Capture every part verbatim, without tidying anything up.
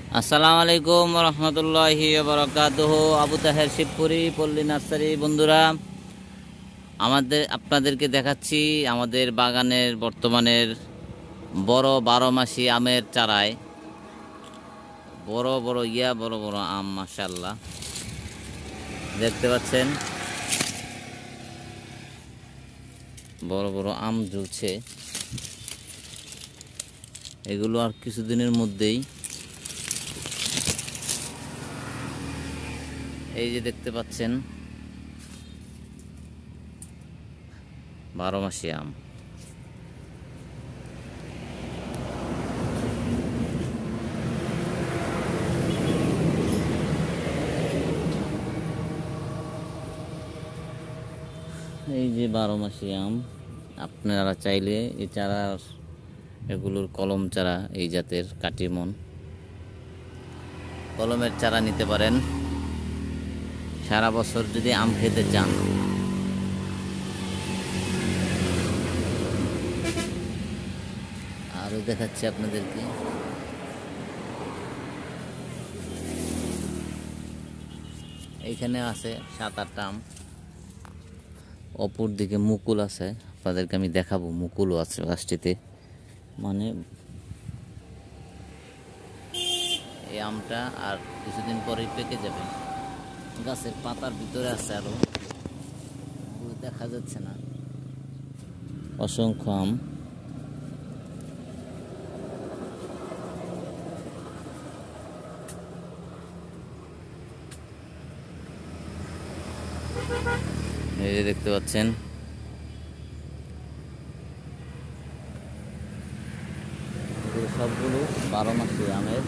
আসসালামু আলাইকুম রহমতুল্লাহি বারাকাতুহু। আবু তাহের শিবপুরি পল্লী নার্সারি। বন্ধুরা, আমাদের আপনাদেরকে দেখাচ্ছি আমাদের বাগানের বর্তমানের বড় বারো মাসি আমের চারায় বড় বড় ইয়া বড় বড় আম। মাশাআল্লাহ, দেখতে পাচ্ছেন বড় বড় আম ঝুলছে। এগুলো আর কিছুদিনের মধ্যেই, এই যে দেখতে পাচ্ছেন বারো মাসি আম। এই যে বারো মাসি আম, আপনারা চাইলে এই চারা, এগুলোর কলম চারা, এই জাতের কাটিমন কলমের চারা নিতে পারেন সারা বছর যদি আম খেতে চান। আরও দেখাচ্ছি আপনাদেরকে, এইখানে আছে সাত আটটা আম। অপর দিকে মুকুল আছে, আপনাদেরকে আমি দেখাবো। মুকুলও আছে গাছটিতে, মানে এই আমটা আর কিছুদিন পরেই পেকে যাবে। গাছের পাতার ভিতরে আছে, আরো দেখা যাচ্ছে না, অসংখ্য আম। এই যে দেখতে পাচ্ছেন সবগুলো বারো মাসি আমের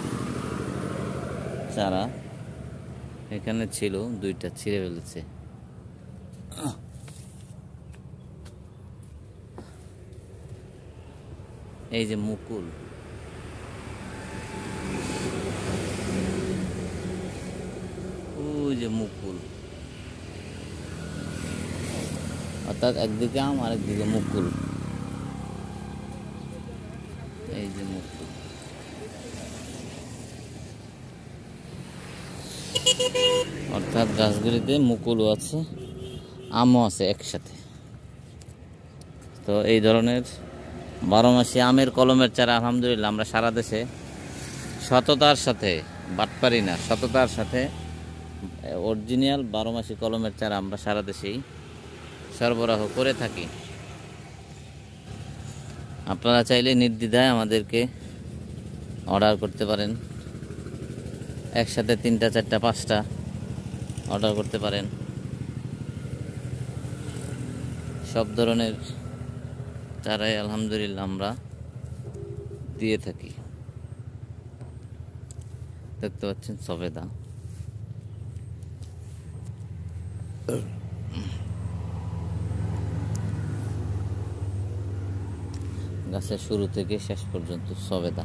চারা। এখানে ছিল দুইটা, ছিঁড়ে ফেলেছে। এই যে মুকুল, ওই যে মুকুল, অর্থাৎ একদিকে আম আর একদিকে মুকুল। এই যে মুকুল, অর্থাৎ গাছগুলিতে মুকুলও আছে, আমও আছে একসাথে। তো এই ধরনের বারো মাসি আমের কলমের চারা আলহামদুলিল্লাহ আমরা সারা দেশে সততার সাথে, বাটপারি না, সততার সাথে অরিজিনাল বারো মাসি কলমের চারা আমরা সারা দেশেই সরবরাহ করে থাকি। আপনারা চাইলে নির্দ্বিধায় আমাদেরকে অর্ডার করতে পারেন। একসাথে তিনটা চারটা পাঁচটা অর্ডার করতে পারেন। সব ধরনের চারাই আলহামদুলিল্লাহ আমরা দিয়ে থাকি। দেখতে পাচ্ছেন সবেদা, গাছের শুরু থেকে শেষ পর্যন্ত সবেদা।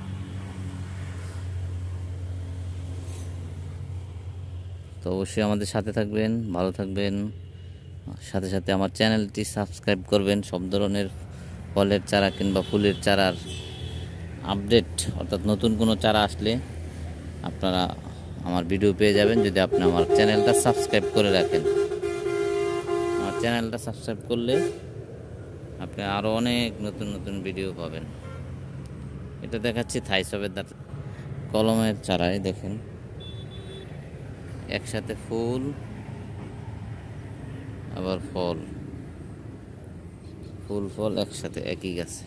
তো অবশ্যই আমাদের সাথে থাকবেন, ভালো থাকবেন। সাথে সাথে আমার চ্যানেলটি সাবস্ক্রাইব করবেন। সব ধরনের ফলের চারা কিংবা ফুলের চারার আপডেট, অর্থাৎ নতুন কোনো চারা আসলে আপনারা আমার ভিডিও পেয়ে যাবেন যদি আপনি আমার চ্যানেলটা সাবস্ক্রাইব করে রাখেন। আমার চ্যানেলটা সাবস্ক্রাইব করলে আপনি আরও অনেক নতুন নতুন ভিডিও পাবেন। এটা দেখাচ্ছি থাই সবেদার কলমের চারায়, দেখেন একসাথে ফুল আবার ফল, ফুল ফল একসাথে একই গাছে।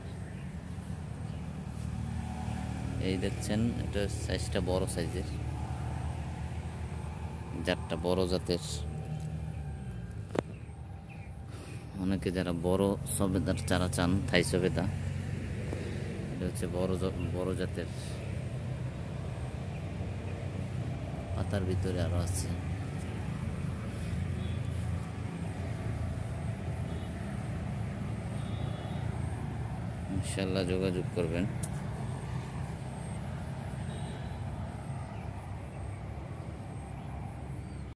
এই দেখছেন, এটা সাইজটা বড় সাইজের, জাতটা বড় জাতের। অনেকে যারা বড় সবেদার চারা চান, থাই সবেদা, এটা হচ্ছে বড় বড় জাতের। পাতার ভিতরে আরো আছে। ইনশাআল্লাহ যোগাযোগ করবেন।